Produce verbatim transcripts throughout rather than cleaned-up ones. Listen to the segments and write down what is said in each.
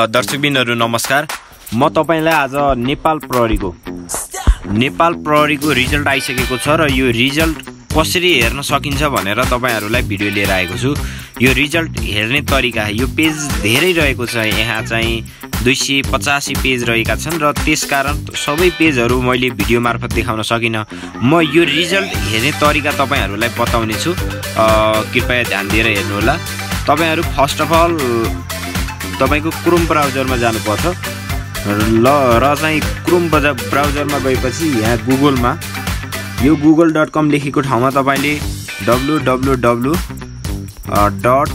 दर्शकबिनहरु नमस्कार। म तपाईलाई आज नेपाल प्रहरीको नेपाल प्रहरीको रिजल्ट आइसकेको छ र यो रिजल्ट कसरी हेर्न सकिन्छ भनेर तपाईहरुलाई भिडियो लिएर आएको छु। यो रिजल्ट हेर्ने तरिका, यो पेज धेरै रहेको छ, यहाँ चाहिँ दुई सय पचासी पेज रहेका छन् र त्यसकारण सबै पेजहरु मैले भिडियो मार्फत देखाउन सकिन। म यो रिजल्ट हेर्ने तरिका तपाईहरुलाई बताउने छु, कृपया ध्यान दिएर हेर्नु होला। तपाईहरु फर्स्ट अफ अल तपाईको क्रोम ब्राउजरमा जानुपर्छ ल र चाहिँ क्रोम ब्राउजरमा गएपछि यहाँ गुगलमा यो गुगल डट कम लेखेको ठाउँमा तपाईले W W W dot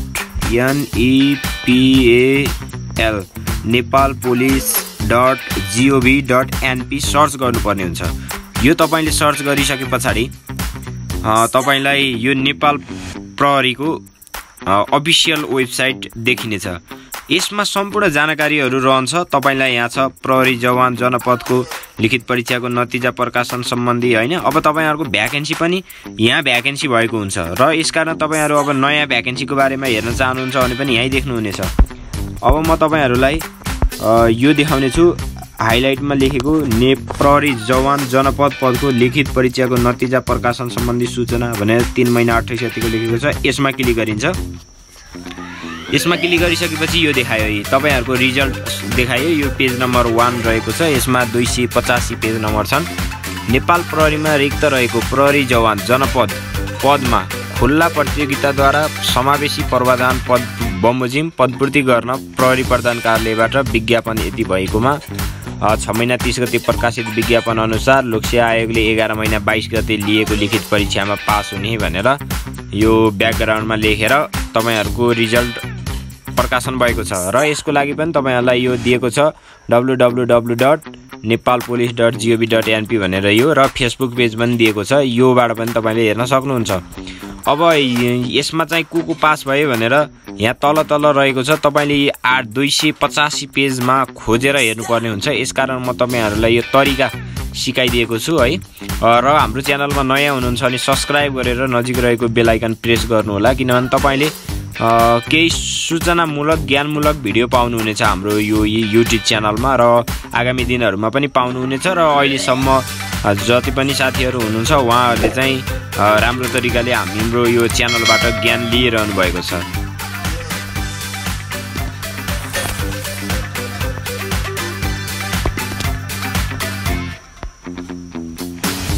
Nepal Nepal police dot GOV dot NP search गर्नुपर्ने हुन्छ। यो तपाईले सर्च गरिसके पछाडि तपाईलाई यो नेपाल प्रहरीको अफिसियल वेबसाइट देखिनेछ। यसमा सम्पूर्ण जानकारीहरु रहन्छ। तपाईलाई यहाँ छ प्रहरी जवान जनपदको लिखित परीक्षाको नतिजा प्रकाशन सम्बन्धी हैन। अब तपाईहरुको भ्याकेन्सी पनि यहाँ भ्याकेन्सी भएको हुन्छ र यसकारण तपाईहरु अब नयाँ भ्याकेन्सीको बारेमा हेर्न चाहनुहुन्छ भने पनि यही देख्नुहुनेछ। अब म तपाईहरुलाई यो देखाउने छु, हाइलाइटमा लेखेको ने प्रहरी जवान जनपद पदको लिखित परीक्षाको नतिजा प्रकाशन सम्बन्धी सूचना भनेर तीन महिना अट्ठाइस गतेको लेखेको छ। यसमा क्लिक गरिन्छ। यसमा क्लिक गरिसकेपछि यो देखायो, तपाईहरुको रिजल्ट देखायो। यो पेज नम्बर एक रहेको छ। यसमा दुई सय पचासी पेज नम्बर छन्। नेपाल प्रहरीमा रिक्त रहेको प्रहरी जवान जनपद पदमा खुल्ला प्रतियोगिताद्वारा समावेशी प्रावधान पद बमोजिम पदपूर्ति गर्न प्रहरी प्रधान कार्यालयबाट विज्ञापन यति भएकोमा छ महिना तीस गते प्रकाशित विज्ञापन अनुसार लोकसेवा आयोगले एघार महिना बाइस गते लिएको लिखित परीक्षामा पास हुने भनेर यो ब्याकग्राउन्डमा लेखेर तपाईहरुको रिजल्ट प्रकाशन भएको छ र यसको लागि पनि तपाईहरुलाई यो दिएको छ W W W dot Nepal police dot GOV dot NP भनेर यो र फेसबुक पेज पनि दिएको छ। योबाट पनि तपाईले हेर्न सक्नुहुन्छ। अब यसमा चाहिँ को को पास भयो भनेर यहाँ तल तल रहेको छ। तपाईले आठ दुई सय पचासी पेजमा खोजेर हेर्नुपर्ने हुन्छ। यसकारण म तपाईहरुलाई यो तरिका सिकाइदिएको छु है। र हाम्रो च्यानलमा नयाँ हुनुहुन्छ भने सब्स्क्राइब गरेर नजिक रहेको बेल आइकन प्रेस गर्नु होला, किनभने तपाईले केही सूचनामूलक ज्ञानमूलक भिडियो पाउनुहुनेछ हाम्रो यो युट्युब च्यानलमा र आगामी दिनहरुमा पनि पाउनुहुनेछ। र अहिलेसम्म जति पनि साथीहरु हुनुहुन्छ उहाँहरुले चाहिँ राम्रो तरिकाले हाम्रो यो च्यानलबाट ज्ञान लिइरहनु भएको छ।